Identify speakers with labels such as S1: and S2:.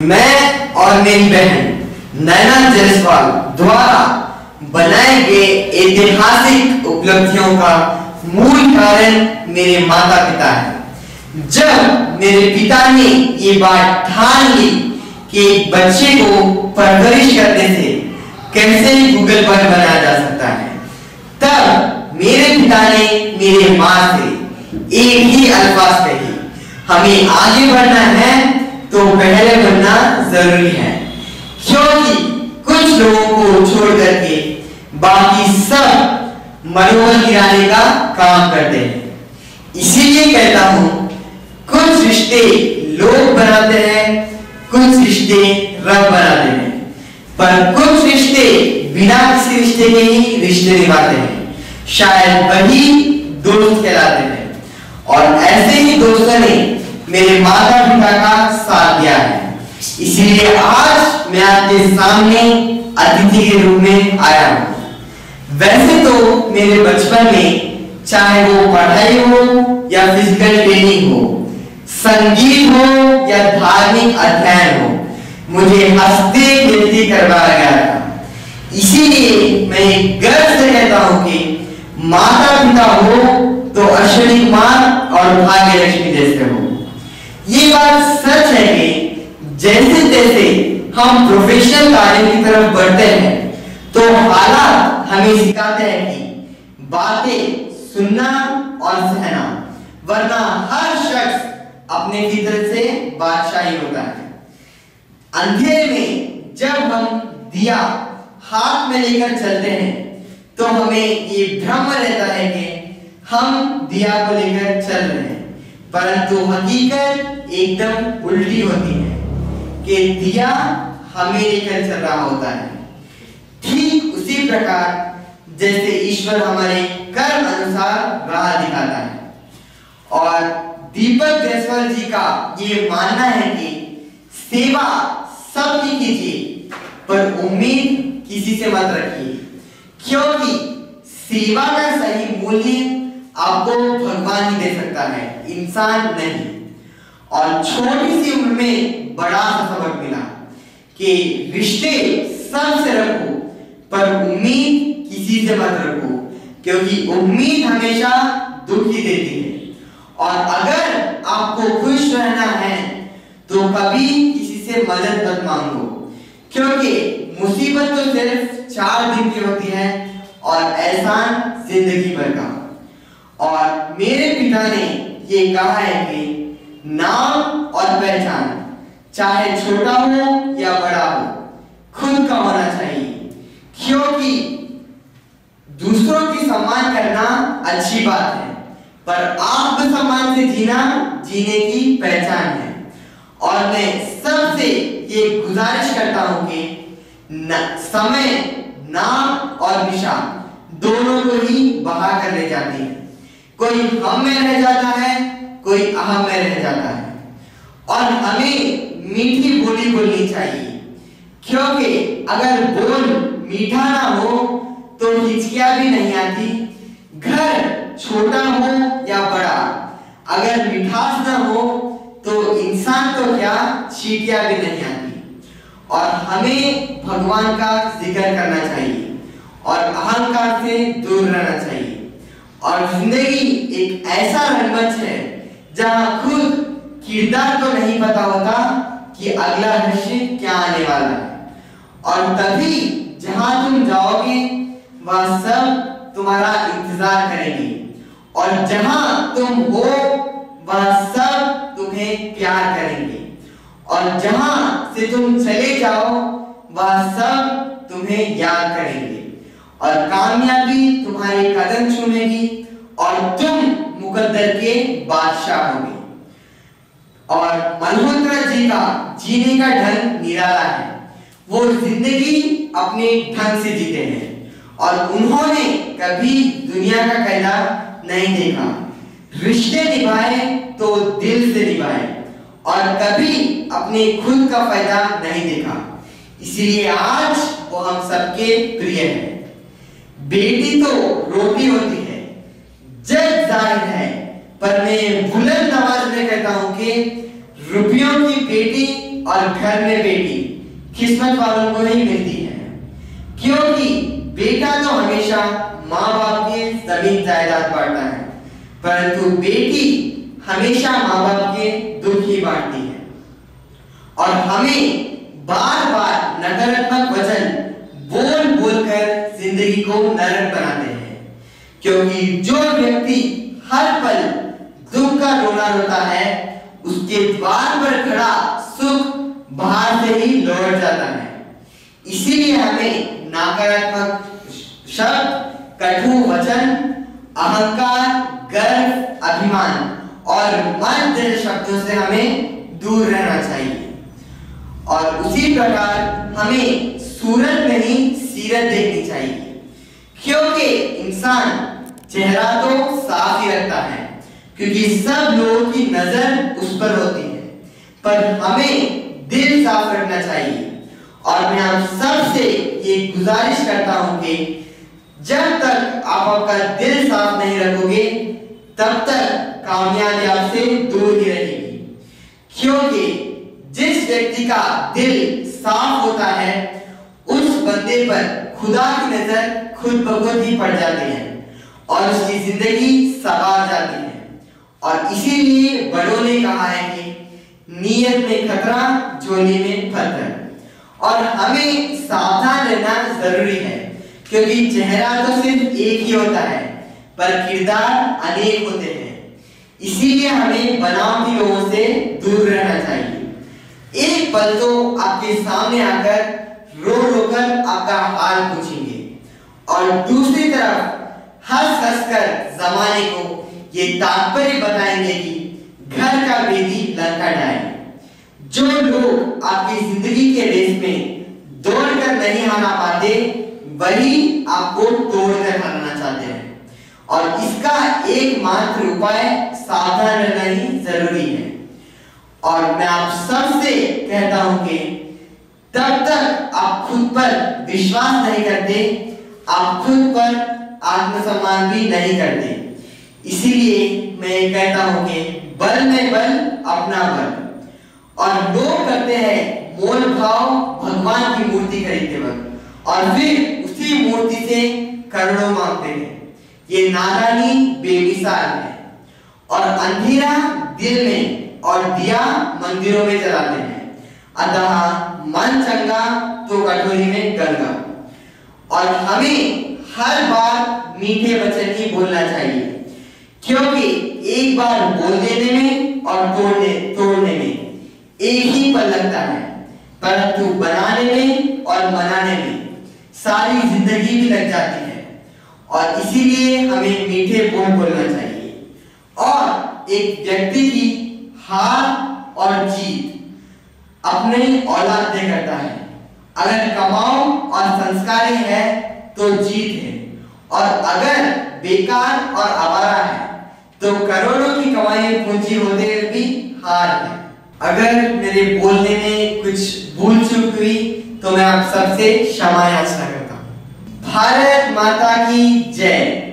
S1: मैं और मेरी बहन नैना जायसवाल द्वारा बनाए गए ऐतिहासिक उपलब्धियों का मूल कारण मेरे माता पिता है। जब मेरे पिता ने ये बात ठान ली कि एक बच्चे को परवरिश करने से कैसे गूगल पर बनाया जा सकता है, तब मेरे पिता ने मेरे माँ से एक ही अल्फाज कही, हमें आगे बढ़ना है तो पहले बनना जरूरी है, क्योंकि कुछ लोगों को छोड़ करके बाकी सब मनोबल गिराने का काम करते हैं। इसीलिए कहता हूं, कुछ रिश्ते लोग बनाते हैं, कुछ रिश्ते रब बनाते हैं, पर कुछ रिश्ते बिना किसी रिश्ते के ही रिश्ते निभाते हैं, शायद वही दोस्त कहलाते हैं। और ऐसे ही दोस्तों ने मेरे माता पिता का साथ दिया है। इसीलिए आज मैं आपके सामने अतिथि के रूप में आया हूं। वैसे तो मेरे बचपन में चाहे वो पढ़ाई हो या फिजिकल ट्रेनिंग हो, संगीत हो या धार्मिक अध्ययन हो, मुझे हंसते खेलते करवाया गया था। इसीलिए मैं गर्व से कहता हूं कि माता पिता हो तो अश्विनी कुमार और भाग्य लक्ष्मी जैसे हो। ये बात सच है कि जैसे जैसे हम प्रोफेशनल कार्य की तरफ बढ़ते हैं तो हालात हमें सिखाते हैं कि बातें सुनना और सहना, वरना हर शख्स अपने फितरत से बादशाही होता है। अंधेरे में जब हम दिया हाथ में लेकर चलते हैं तो हमें ये भ्रम रहता है कि हम दिया को लेकर चल रहे हैं, परंतु हकीकत एकदम उल्टी होती है कि दिया हमें लेकर चल रहा होता है। ठीक उसी प्रकार जैसे ईश्वर हमारे कर्म अनुसार राह दिखाता है। और दीपक जायसवाल जी का ये मानना है कि सेवा सबकी कीजिए पर उम्मीद किसी से मत रखिए, क्योंकि सेवा का सही मूल्य आपको भगवान ही दे सकता है, इंसान नहीं। और छोटी सी उम्र में बड़ा सा सबक मिला कि रिश्ते सबसे रखो पर उम्मीद किसी से मत रखो, क्योंकि उम्मीद हमेशा दुख ही देती है। और अगर आपको खुश रहना है तो कभी किसी से मदद मत मांगो, क्योंकि मुसीबत तो सिर्फ 4 दिन की होती है और एहसान जिंदगी भर का। और मेरे पिता ने ये कहा है कि नाम और पहचान चाहे छोटा हो या बड़ा हो, खुद का होना चाहिए, क्योंकि दूसरों की सम्मान करना अच्छी बात है, पर आत्मसम्मान से जीना जीने की पहचान है। और मैं सबसे ये गुजारिश करता हूं कि समय नाम और निशान दोनों को ही बहा कर ले जाती है। कोई हम में रह जाता है, कोई अहम में रह जाता है। और हमें मीठी बोली बोलनी चाहिए, क्योंकि अगर बोल मीठा ना हो तो हिचकियां भी नहीं आती। घर छोटा हो या बड़ा, अगर मिठास ना हो तो इंसान तो क्या चींटियां भी नहीं आती। और हमें भगवान का जिक्र करना चाहिए और अहंकार से दूर रहना चाहिए। और जिंदगी एक ऐसा रंगमंच है जहां खुद किरदार को नहीं पता होता कि अगला दृश्य क्या आने वाला है। और तभी जहां तुम जाओगे वह सब तुम्हारा इंतजार करेंगे, और जहां तुम हो वह सब तुम्हें प्यार करेंगे, और जहां से तुम चले जाओ वह सब तुम्हें याद करेंगे। और कामयाबी तुम्हारे कदम चूमेगी और तुम मुकद्दर के बादशाह होगे। और मल्होत्रा जी का जीने का ढंग निराला है। वो जिंदगी अपने ढंग से जीते हैं और उन्होंने कभी दुनिया का कहना नहीं देखा। रिश्ते निभाए तो दिल से निभाए और कभी अपने खुद का फायदा नहीं देखा। इसीलिए आज वो हम सबके प्रिय है। बेटी तो रोटी होती है, जग जाहिर है, पर मैं बुलंद आवाज में कहता हूं कि रुपयों की बेटी और घर में बेटी किस्मत वालों को ही मिलती है, क्योंकि बेटा तो हमेशा माँ बाप के जमीन जायदाद बांटता है, परंतु बेटी हमेशा माँ बाप के दुख ही बांटती है। और हमें बार बार नकारात्मक वचन बोल बोलकर जिंदगी को नरक बनाते हैं, क्योंकि जो व्यक्ति हर पल दुख का रोना रोता है उसके द्वार पर खड़ा सुख बाहर से ही लौट जाता है। इसीलिए हमें नकारात्मक शब्द, कटु वचन, अहंकार, गर्व, अभिमान और मन जैसे शब्दों से हमें दूर रहना चाहिए। और उसी प्रकार हमें सूरत नहीं सीरत देखनी चाहिए, क्योंकि इंसान चेहरा तो साफ ही रखता है, क्योंकि सब लोगों की नजर उस पर होती है, पर हमें दिल साफ रखना चाहिए। और मैं आप सबसे ये गुजारिश करता हूं कि जब तक आप आपका दिल साफ नहीं रखोगे तब तक कामयाबी आपसे दूर ही रहेगी, क्योंकि जिस व्यक्ति का दिल साफ होता है उस बंदे पर खुदा की नजर खुद ब खुद ही पड़ जाती है और उसकी जिंदगी सवार जाती है। और इसीलिए बड़ों ने कहा है कि नीयत में खतरा, झोली में पत्थर। और हमें सावधान रहना जरूरी है, क्योंकि चेहरा तो सिर्फ एक ही होता है पर किरदार अनेक होते हैं। इसीलिए हमें बनावटी लोगों से दूर रहना चाहिए। एक पल तो आपके सामने आकर रो रो कर आपका हाल पूछेंगे और दूसरी तरफ हंस हंस कर जमाने को ये तात्पर्य बताएंगे कि घर का बेदी लंका डाले। जो लोग आपकी जिंदगी के रेस में दौड़कर नहीं हारना पाते वही आपको तोड़कर हराना चाहते हैं, और इसका एकमात्र उपाय सावधान रहना ही जरूरी है। और मैं आप सबसे कहता हूं कि तब तक आप खुद पर विश्वास नहीं करते, आप खुद पर आत्मसम्मान भी नहीं करते। इसीलिए मैं कहता हूं कि बल में बल, अपना बल। और लोग करते हैं मोल भाव भगवान की मूर्ति खरीदते वक्त और फिर उसी मूर्ति से करोड़ों मांगते हैं। ये नादानी बेमिसाल है। और अंधेरा दिल में और दिया मंदिरों में जलाते हैं, अतः मन चंगा तो कटोरी में गंगा। और हमें हर बार मीठे वचन ही बोलना चाहिए, क्योंकि एक बार बोल देने में और तोड़ने में एक ही पल लगता है, परंतु बनाने में और मनाने में सारी जिंदगी भी लग जाती है। और इसीलिए हमें मीठे बोल बोलना चाहिए। और एक व्यक्ति की हार और जीत अपने औलाद से करता है। अगर कमाओ और संस्कारी है तो जीत है, और अगर बेकार और आवारा है तो करोड़ों की कमाई पूंजी होते हुए भी हार है। अगर मेरे बोलने में कुछ भूल चूक हुई तो मैं आप सबसे क्षमा याचना करता हूँ। भारत माता की जय।